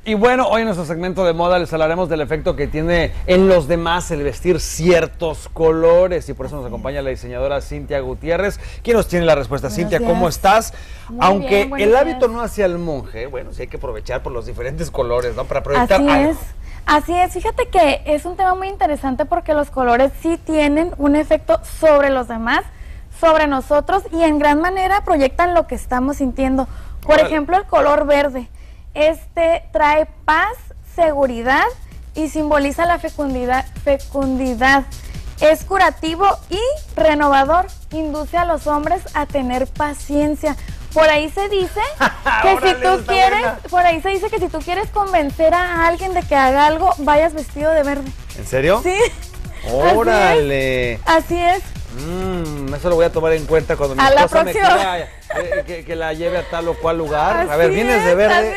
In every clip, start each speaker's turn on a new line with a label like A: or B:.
A: Y bueno, hoy en nuestro segmento de moda les hablaremos del efecto que tiene en los demás el vestir ciertos colores. Y por eso nos acompaña la diseñadora Cintia Gutiérrez, quien nos tiene la respuesta. Cintia, ¿cómo estás? Aunque el hábito no hacia el monje, bueno, sí hay que aprovechar por los diferentes colores, ¿no? Para proyectar algo.
B: Así es, fíjate que es un tema muy interesante porque los colores sí tienen un efecto sobre los demás, sobre nosotros, y en gran manera proyectan lo que estamos sintiendo. Por ejemplo, el color verde. Trae paz, seguridad y simboliza la fecundidad. Es curativo y renovador. Induce a los hombres a tener paciencia. Por ahí se dice que si tú quieres convencer a alguien de que haga algo, vayas vestido de verde.
A: ¿En serio?
B: Sí.
A: ¡Órale!
B: Así es.
A: Eso lo voy a tomar en cuenta cuando mi esposa me quiera que la lleve a tal o cual lugar.
B: Así
A: a ver, vienes de verde.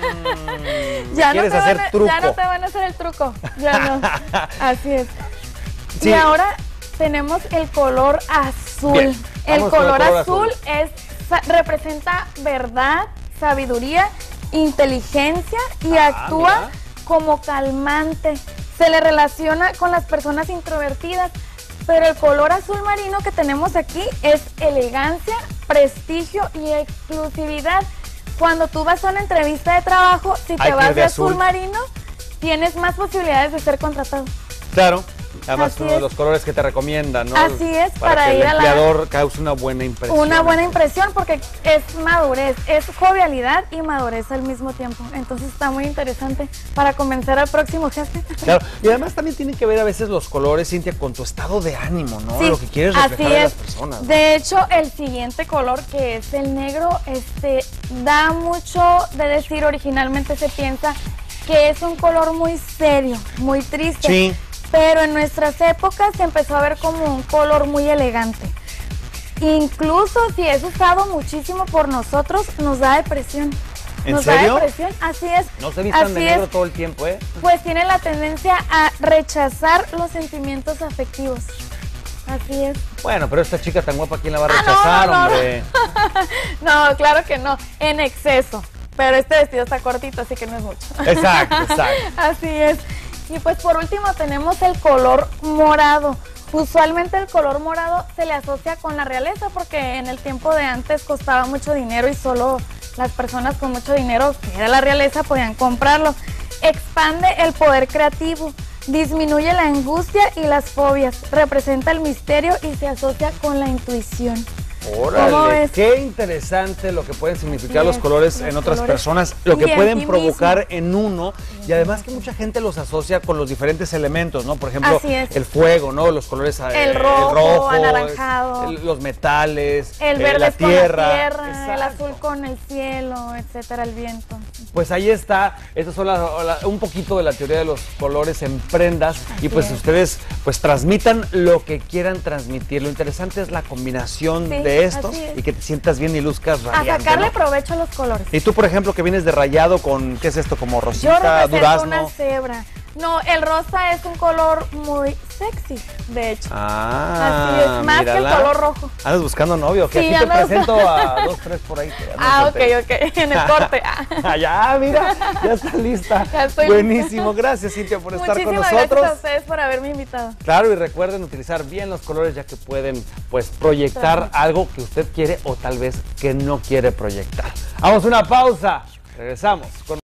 B: Ya
A: ¿Quieres hacer truco?
B: Ya no te van a hacer el truco. Ya no. Así es.
A: Sí.
B: Y ahora tenemos el color azul.
A: Bien,
B: el color azul representa verdad, sabiduría, inteligencia y actúa como calmante. Se le relaciona con las personas introvertidas. Pero el color azul marino que tenemos aquí es elegancia, prestigio y exclusividad. Cuando tú vas a una entrevista de trabajo, si te vas de azul marino, tienes más posibilidades de ser contratado.
A: Claro, además es uno de los colores que te recomiendan, ¿no?
B: Así es, para
A: que
B: ir
A: el empleador cause una buena impresión.
B: Una buena impresión porque es madurez, es jovialidad y madurez al mismo tiempo. Entonces está muy interesante para convencer al próximo jefe.
A: Claro, y además también tienen que ver a veces los colores, Cintia, con tu estado de ánimo, ¿no?
B: Sí,
A: lo que quieres reflejar a las personas, ¿no?
B: De hecho, el siguiente color, que es el negro, da mucho de decir. Originalmente se piensa que es un color muy serio, muy triste.
A: Sí.
B: Pero en nuestras épocas se empezó a ver como un color muy elegante. Incluso si es usado muchísimo por nosotros, nos da depresión.
A: ¿En serio?
B: Da depresión, así es.
A: No se vistan de negro todo el tiempo, ¿eh?
B: Pues tiene la tendencia a rechazar los sentimientos afectivos. Así es.
A: Bueno, pero esta chica tan guapa, ¿quién la va a rechazar, hombre?
B: No, claro que no, en exceso. Pero este vestido está cortito, así que no es mucho.
A: Exacto.
B: Así es. Y pues por último tenemos el color morado. Usualmente el color morado se le asocia con la realeza porque en el tiempo de antes costaba mucho dinero y solo las personas con mucho dinero, que era la realeza, podían comprarlo. Expande el poder creativo, disminuye la angustia y las fobias, representa el misterio y se asocia con la intuición.
A: Órale, qué interesante lo que pueden significar los colores en otras personas, lo que pueden provocar en uno, y además que mucha gente los asocia con los diferentes elementos, ¿no? Por ejemplo, el fuego, ¿no? Los colores,
B: el rojo, anaranjado,
A: los metales,
B: el verde
A: la tierra,
B: el azul con el cielo, etcétera, el viento.
A: Pues ahí está, estas son un poquito de la teoría de los colores en prendas, y pues ustedes pues transmitan lo que quieran transmitir. Lo interesante es la combinación de estos y que te sientas bien y luzcas radiante.
B: A sacarle provecho a los colores.
A: Y tú, por ejemplo, que vienes de rayado con, ¿qué es esto? Como rosita, durazno.
B: Una cebra. No, el rosa es un color muy sexy, de hecho. Así es, más que el color rojo.
A: ¿Andas buscando novio? Que aquí te presento a 2, 3 por ahí.
B: Ok, en el corte.
A: Ya, mira, ya está lista.
B: Ya estoy
A: Buenísimo, gracias Cintia por estar con nosotros.
B: Muchísimas gracias a ustedes por haberme invitado.
A: Claro, y recuerden utilizar bien los colores ya que pueden pues proyectar algo que usted quiere o tal vez que no quiere proyectar. Vamos a una pausa, regresamos con